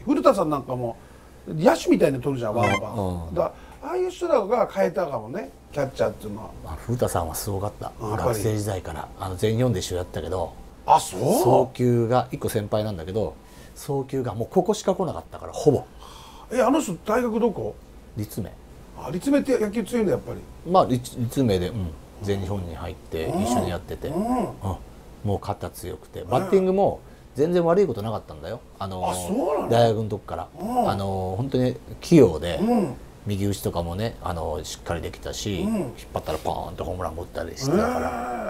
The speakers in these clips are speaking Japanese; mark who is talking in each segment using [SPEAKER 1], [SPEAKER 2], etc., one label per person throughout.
[SPEAKER 1] 古田さんなんかも野手みたいに取るじゃん、ワンバン。だああいう人らが変えたかもね、キャッチャーっていうのは。
[SPEAKER 2] 古田さんはすごかった。学生時代から全日本で一緒やったけど、
[SPEAKER 1] あ、そう。
[SPEAKER 2] 送球が1個先輩なんだけど、送球がもうここしか来なかったから、ほぼ。
[SPEAKER 1] あの人大学どこ？
[SPEAKER 2] 立命。
[SPEAKER 1] 立命って野球強いんだやっぱり。
[SPEAKER 2] まあ立命で、全日本に入って一緒にやってて、もう肩強くて、バッティングも全然悪いことなかったんだよ。大学の時から、本当に器用で、右打ちとかもね、しっかりできたし、引っ張ったらポーンとホームランも打ったりしてたから。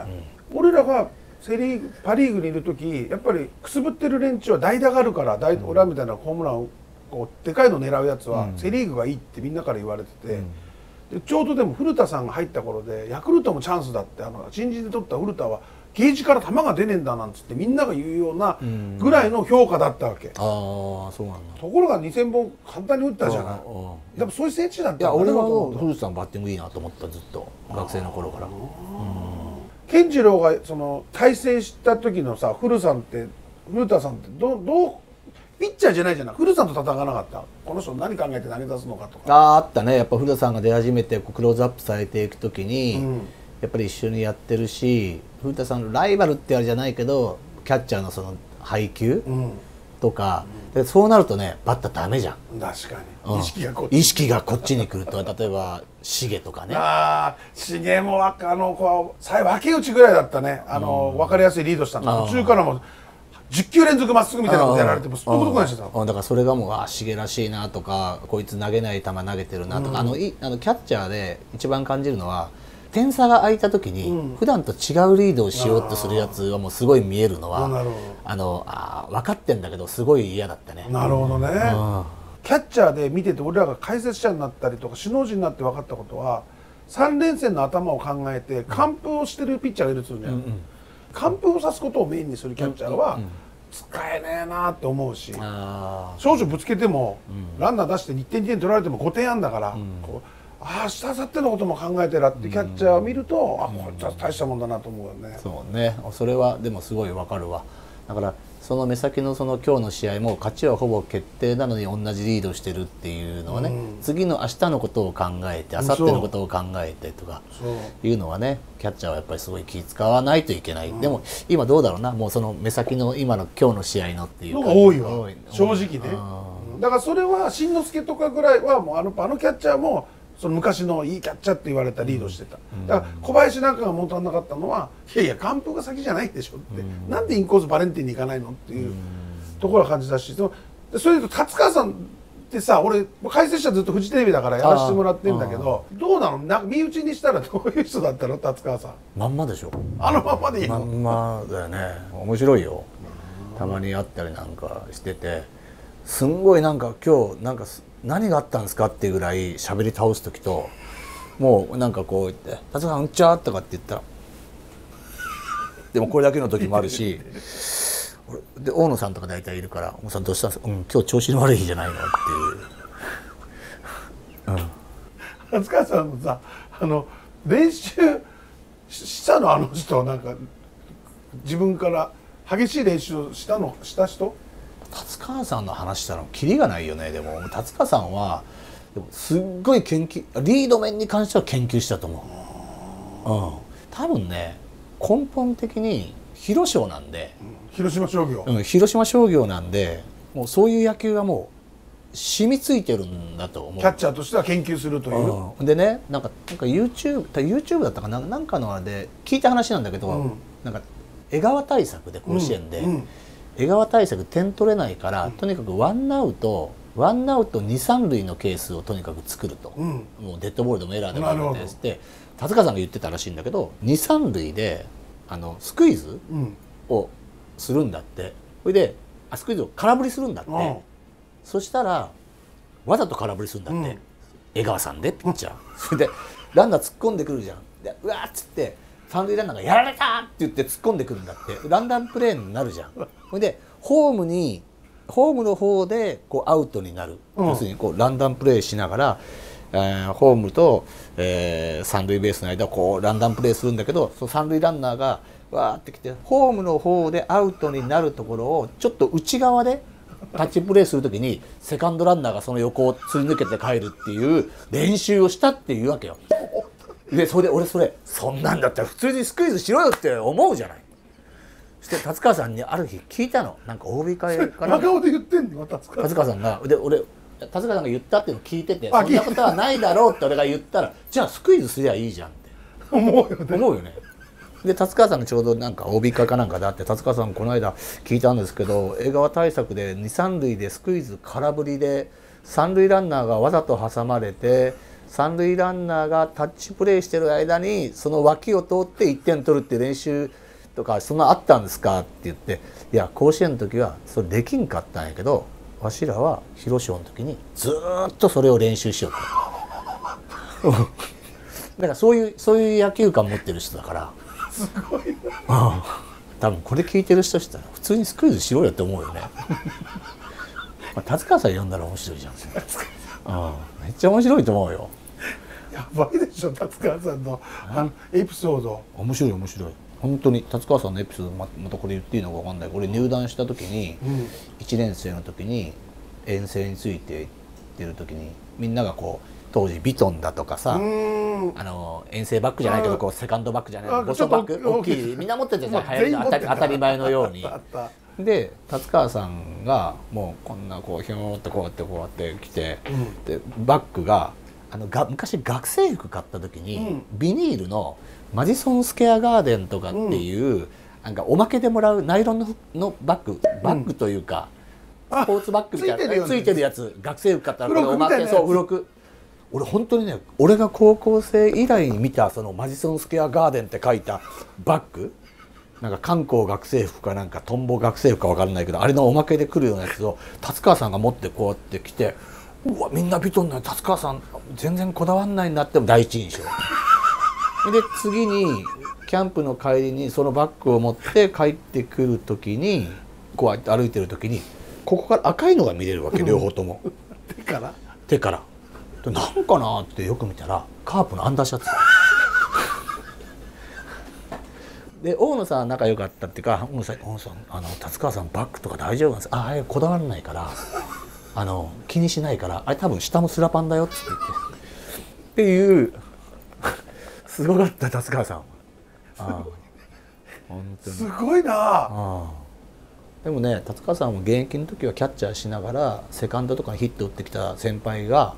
[SPEAKER 1] 俺らがセリーグパ・リーグにいる時、やっぱりくすぶってる連中は代打があるから、俺らみたいなホームランをでかいの狙うやつはセリーグがいいってみんなから言われてて、でちょうどでも古田さんが入った頃でヤクルトもチャンスだって、新人で取った古田はゲージから球が出ねえんだなんつってみんなが言うようなぐらいの評価だったわけ。
[SPEAKER 2] ああ、そうなんだ。
[SPEAKER 1] ところが2000本簡単に打ったじゃない。でもそういう選手だった。
[SPEAKER 2] いや、俺は古田さんバッティングいいなと思った、ずっと学生の頃から。
[SPEAKER 1] 健次郎が対戦した時のさ、古田さんってどうピッチャーじゃないじゃない。古田さんと戦わなかった。この人何考えて投げ出すのかとか。
[SPEAKER 2] あったね。やっぱ古田さんが出始めてクローズアップされていく時に、やっぱり一緒にやってるし、古田さんのライバルってあれじゃないけど、キャッチャーのその配球とか、そうなるとね、バッターダメじゃん。
[SPEAKER 1] 確かに。
[SPEAKER 2] 意識がこっちに来ると、例えばシゲとかね。
[SPEAKER 1] シゲも分け打ちぐらいだったね。分かりやすいリードしたの。途中からも10球連続まっすぐみたいなことやられてもすっごくないしてた。
[SPEAKER 2] だからそれがもうシゲらしいなとか、こいつ投げない球投げてるなとか、キャッチャーで一番感じるのは、点差が空いた時に普段と違うリードをしようとするやつはもうすごい見えるのは、分かってんだけどすごい嫌だったね。
[SPEAKER 1] なるほどね。キャッチャーで見てて俺らが解説者になったりとか首脳陣になって分かったことは、3連戦の頭を考えて完封をしてるピッチャーがいるっつうんだよ。完封をさすことをメインにするキャッチャーは使えねえなって思うし、少々ぶつけてもランナー出して1点2点取られても5点あんだから、明日明後日のことも考えてらってキャッチャーを見ると、こいつは大したもんだなと思うよね。
[SPEAKER 2] そうね、それはでもすごいわかるわ。だからその目先の今日の試合も勝ちはほぼ決定なのに同じリードしてるっていうのはね、次の明日のことを考えて明後日のことを考えてとかいうのはね、キャッチャーはやっぱりすごい気使わないといけない。でも今どうだろうな、もうその目先の今日の試合のっていう
[SPEAKER 1] のが多いわ、正直ね。だからそれは新之助とかぐらいはもうあのキャッチャーもその昔のいいキャッチャーって言われたリードしてた。だから小林なんかが物足んなかったのは、いやいや完封が先じゃないでしょって、なんでインコースバレンティンに行かないのっていうところは感じたし、それで達川さんってさ、俺解説者ずっとフジテレビだからやらせてもらってるんだけど、どうなの、身内にしたらどういう人だったの、達川さん。
[SPEAKER 2] まんまでしょ。
[SPEAKER 1] まんまでいいの。
[SPEAKER 2] まんまだよね。面白いよ。たまに会ったりなんかしてて、すんごいなんか今日なんか何があったんですかっていうぐらい喋り倒す時と、もうなんかこう言って「達川さんうっちゃー」とかって言ったらでもこれだけの時もあるし、で大野さんとか大体いるから「大野さんどうしたんですか?」「今日調子の悪い日じゃないの?」っていう。
[SPEAKER 1] 達川さんもさ、練習したの、あの人なんか自分から激しい練習をした人。
[SPEAKER 2] 達川さんの話したのキリがないよね。でも達川さんはでもすっごい研究、リード面に関しては研究したと思う。多分ね、根本的に広商なんで、
[SPEAKER 1] 広島商業、
[SPEAKER 2] 広島商業なんで、もうそういう野球がもう染みついてるんだと思う。
[SPEAKER 1] キャッチャーとしては研究するという、
[SPEAKER 2] でね、なんか YouTube だったかな、なんかのあれで聞いた話なんだけど、なんか江川対策で甲子園で、江川対策点取れないから、とにかくワンアウト2、3塁のケースをとにかく作ると、もうデッドボールでもエラーでもあるんですって達川さんが言ってたらしいんだけど、2、3塁でスクイズをするんだって。それでスクイズを空振りするんだって。そしたらわざと空振りするんだって、江川さんでピッチャー。それでランナー突っ込んでくるじゃん。でうわーっつって三塁ランナーが「やられた!」って言って突っ込んでくるんだって。ランダムプレーになるじゃん。それでホームの方でこうアウトになる、要するにこうランダムプレーしながら、ホームと、三塁ベースの間をこうランダムプレーするんだけど、その三塁ランナーがわーってきてホームの方でアウトになるところをちょっと内側でタッチプレーする時にセカンドランナーがその横をすり抜けて帰るっていう練習をしたっていうわけよ。でそれで俺そんなんだったら普通にスクイズしろよって思うじゃない。そして達川さんにある日聞いたの、なんか OB 会かな、
[SPEAKER 1] 真顔で言ってんの達
[SPEAKER 2] 川さんが。で俺達川さんが言ったっていうのを聞いてて、そんなことはないだろうって俺が言ったら、じゃあスクイズすりゃいいじゃんって
[SPEAKER 1] 思うよね。
[SPEAKER 2] で達川さんのちょうどなんか OB 会かなんかであって、達川さんこの間聞いたんですけど、江川対策で2、3塁でスクイズ空振りで三塁ランナーがわざと挟まれて、三塁ランナーがタッチプレーしてる間にその脇を通って1点取るっていう練習とかそんなあったんですかって言って、いや甲子園の時はそれできんかったんやけど、わしらは広島の時にずっとそれを練習しようと。だからそういう野球観持ってる人だから。
[SPEAKER 1] すごいな。
[SPEAKER 2] 多分これ聞いてる人したら普通にスクイズしろよって思うよね。達川さん呼んだら面白いじゃん。めっちゃ面白いと思うよ。
[SPEAKER 1] やばいでしょ達川さんのエピソード。
[SPEAKER 2] 面白い本当に達川さんのエピソードまたこれ言っていいのか分かんない。俺入団した時に、1年生の時に遠征について行ってる時に、みんながこう当時ビトンだとかさ、遠征バッグじゃないけどこうセカンドバッグじゃないボストバッグ大きいみんな持っててさ、流行り当たり前のように。で達川さんがもうこんなこうひょーっとこうやって来て、でバッグが昔学生服買った時に、ビニールのマジソンスケアガーデンとかっていう、なんかおまけでもらうナイロンのバッグというか、スポーツバッグみたいなついてるやつ、学生服買ったらこれおまけ、そう付録。俺本当にね、俺が高校生以来に見たそのマジソンスケアガーデンって書いたバッグ、なんか観光学生服かなんかトンボ学生服か分からないけど、あれのおまけで来るようなやつを達川さんが持ってこうやって来て、うわみんなビトンなのに達川さん全然こだわんないんだって第一印象。で次にキャンプの帰りにそのバッグを持って帰ってくる時に、こうやって歩いてる時にここから赤いのが見れるわけ、両方とも。手からなんかなってよく見たらカープのアンダーシャツ。で大野さん仲良かったっていうか、大野さん達川さんバッグとか大丈夫なんですか、あれこだわらないから気にしないから、あれ多分下もスラパンだよって言ってっていうすごかった達川さん。本当に
[SPEAKER 1] すごいな。
[SPEAKER 2] でもね、達川さんも現役の時はキャッチャーしながらセカンドとかにヒット打ってきた先輩が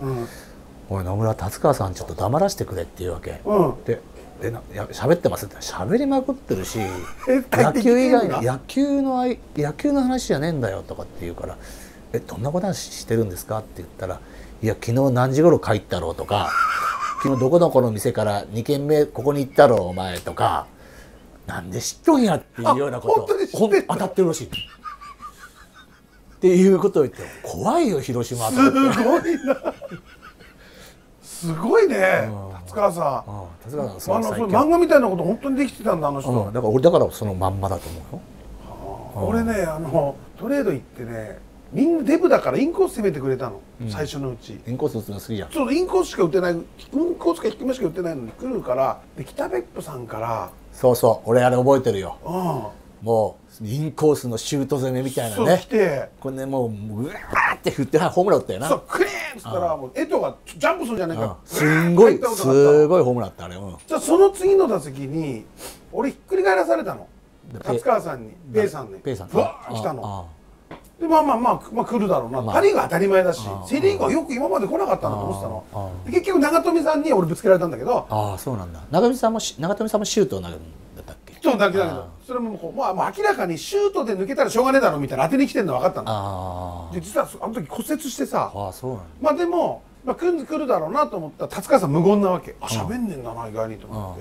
[SPEAKER 2] 「おい野村、達川さんちょっと黙らせてくれ」っていうわけ。で喋ってますって喋りまくってるし、野球以外の野球の話じゃねえんだよとかって言うから「どんなことしてるんですか?」って言ったら「いや昨日何時頃帰ったろう」とか「昨日どこどこの店から2軒目ここに行ったろお前」とか「なんで知っとんや」っていうようなこと当たってるらしいっていうことを言って「怖いよ広島」とかって。
[SPEAKER 1] すごいな。すごいね、達川さん。漫画みたいなこと本当にできてたんだ、あの人。
[SPEAKER 2] だから俺だからそのまんまだと思うよ。
[SPEAKER 1] 俺ね、トレード行ってね、みんなデブだからインコース攻めてくれたの、最初のうち。
[SPEAKER 2] インコース打つの好きじゃん。
[SPEAKER 1] そうインコースしか打てない、インコースか低めしか打てないのに来るから、で北別府さんから。
[SPEAKER 2] そうそう、俺あれ覚えてるよ。もうインコースのシュート攻めみたいなね。
[SPEAKER 1] 来て
[SPEAKER 2] これね、もううわーって振ってホームラン打ったよな。
[SPEAKER 1] そうクリーンっつったらもう江藤がジャンプするんじゃないか。
[SPEAKER 2] すごいホームランあったあれ。
[SPEAKER 1] じゃあその次の打席に俺ひっくり返らされたの、達川さんに、ペイさんにうわー来たので、まあ来るだろうな、パ・リーグは当たり前だし、セ・リーグはよく今まで来なかったなと思ってたの。結局長富さんに俺ぶつけられたんだけど。
[SPEAKER 2] ああそうなんだ。長富さんもシュートを投げるんだったっけ。
[SPEAKER 1] そうだけそれももう明らかにシュートで抜けたらしょうがねえだろみたいな、当てに来てるの分かったの。で実はあの時骨折してさ、まあでも来るだろうなと思ったら達川さん無言なわけ。あ、喋んねえんだな意外にと思って。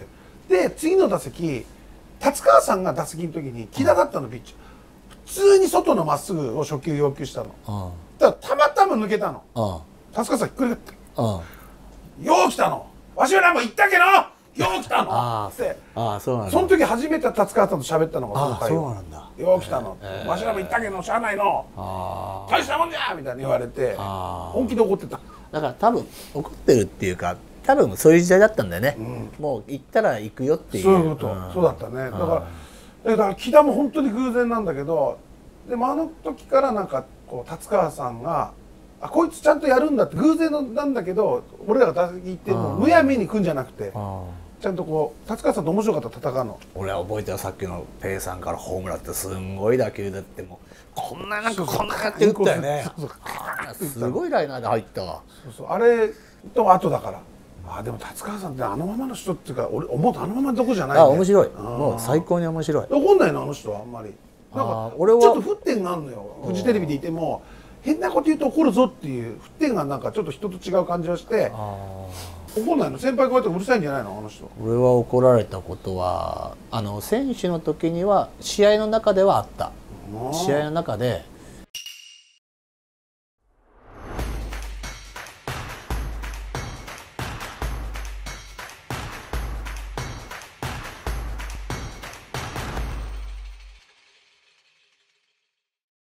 [SPEAKER 1] で次の打席、達川さんが打席の時に木田だったの、ピッチャー。普通に外のまっすぐを初球要求したの。だからたまたま抜けたの。達川さんひっくり返って「よう来たの、わしはなんか言ったけどよう来たの」って。その時初めて達川さんと喋ったのがその回。よう来たの、わしらも言ったけどしゃあないの、大したもんじゃみたいに言われて、本気で怒ってた。
[SPEAKER 2] だから多分怒ってるっていうか、多分そういう時代だったんだよね。もう行ったら行くよっていう。
[SPEAKER 1] そういうこと、そうだったね。だから木田も本当に偶然なんだけど、でもあの時からなんかこう達川さんがこいつちゃんとやるんだって偶然なんだけど俺らが打席行ってもむやみに来るんじゃなくてちゃんとこう達川さんと面白かった戦うの。
[SPEAKER 2] 俺は覚えてるさっきのペイさんからホームランってすんごい打球だってもうこんなやって打ったよね。すごいライナーで入ったわ。
[SPEAKER 1] そうあれと後だからでも達川さんってあのままの人っていうか俺思うとあのままのとこじゃないね。
[SPEAKER 2] 面白い。もう最高に面白い。
[SPEAKER 1] 怒んないのあの人はあんまり。なんか俺はちょっと沸点があるのよ。フジテレビでいても変なこと言うと怒るぞっていう沸点がなんかちょっと人と違う感じがして怒んないの。先輩後輩とうるさいんじゃないのあの人。
[SPEAKER 2] 俺は怒られたことは選手の時には試合の中ではあった。試合の中で